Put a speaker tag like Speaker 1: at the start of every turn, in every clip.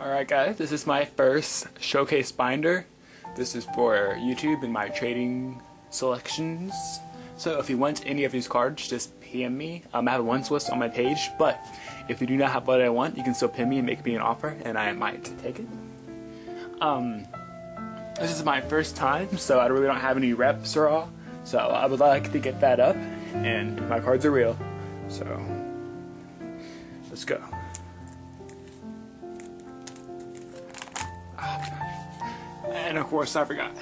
Speaker 1: Alright guys, this is my first showcase binder. This is for YouTube and my trading selections. So if you want any of these cards, just PM me. I have a ones list on my page, but if you do not have what I want, you can still PM me and make me an offer and I might take it. This is my first time, so I really don't have any reps or all. So I would like to get that up, and my cards are real. So let's go. And of course, I forgot.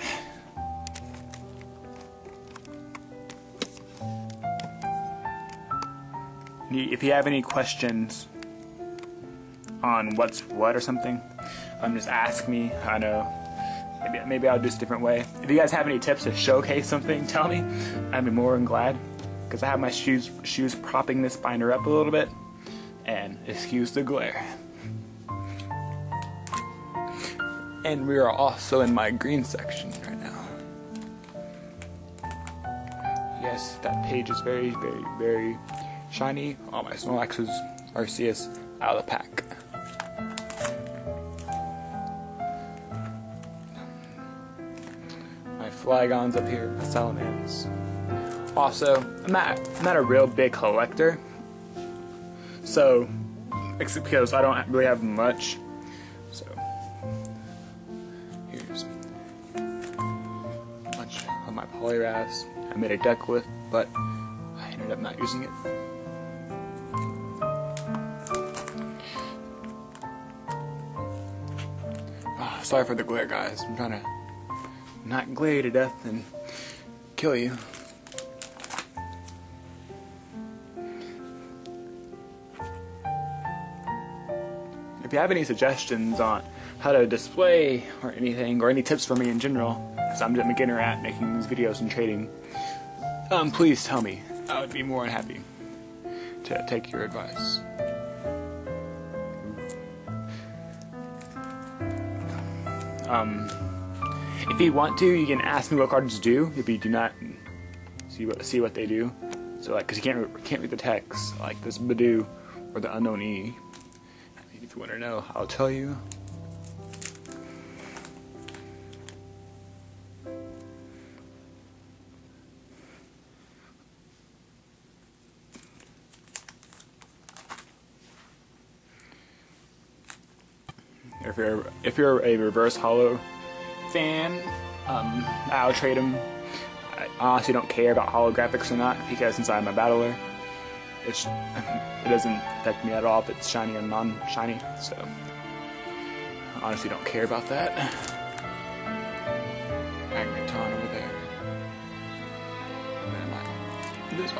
Speaker 1: If you have any questions on what's what or something, just ask me. I know. Maybe I'll do this a different way. If you guys have any tips to showcase something, tell me. I'd be more than glad. Because I have my shoes propping this binder up a little bit. And excuse the glare. And we are also in my green section right now. Yes, that page is very, very, very shiny. All my small X's are CS out of the pack. My Flygons up here, my Salamans. Also, I'm not a real big collector. So, except because I don't really have much. So, here's a bunch of my polyraphs I made a deck with, but I ended up not using it. Oh, sorry for the glare, guys. I'm trying to not glare you to death and kill you. If you have any suggestions on how to display or anything, or any tips for me in general, because I'm just a beginner at making these videos and trading, please tell me. I would be more than happy to take your advice. If you want to, you can ask me what cards do. If you do not see what they do, so like, because you can't read the text, like this Badu or the unknown E. If you want to know, I'll tell you. If you're a reverse hollow fan, I'll trade them. I honestly don't care about holographics or not, because since I'm a battler, it doesn't affect me at all if it's shiny or non-shiny, so I honestly don't care about that. Magneton over there. And then this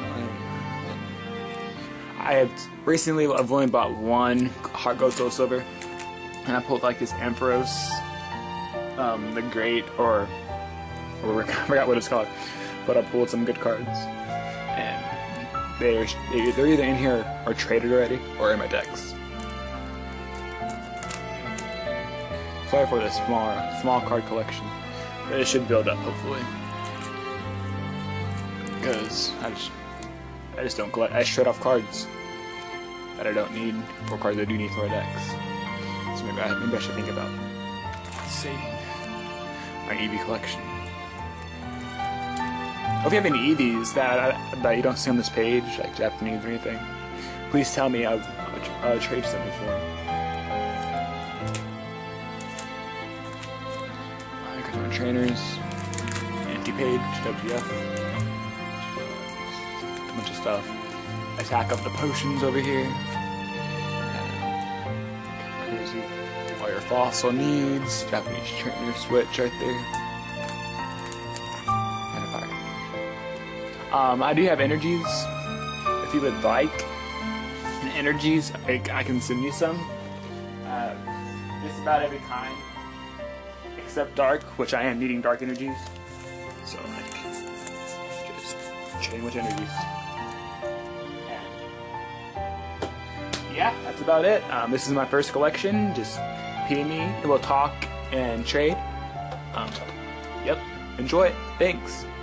Speaker 1: I've only bought one Heart Gold Soul Silver, and I pulled like this Ampharos, the Great, or I forgot what it's called, but I pulled some good cards. And they're either in here or traded already, or in my decks. Sorry for this small card collection, but it should build up hopefully. Because I just don't collect. I trade off cards that I don't need for cards I do need for my decks. So maybe I should think about saving my EV collection. If you have any EVs that you don't see on this page, like Japanese or anything, please tell me. I'll trade something for them. Here's my trainers, anti-page, WF, a bunch of stuff. Attack up the potions over here. Crazy. All your fossil needs, Japanese trainer switch right there. I do have energies. If you would like energies, I can send you some. Just about every kind, except dark, which I am needing dark energies. So just trading with energies. And yeah, that's about it. This is my first collection. Just PM me and we'll talk and trade. Yep, enjoy it. Thanks.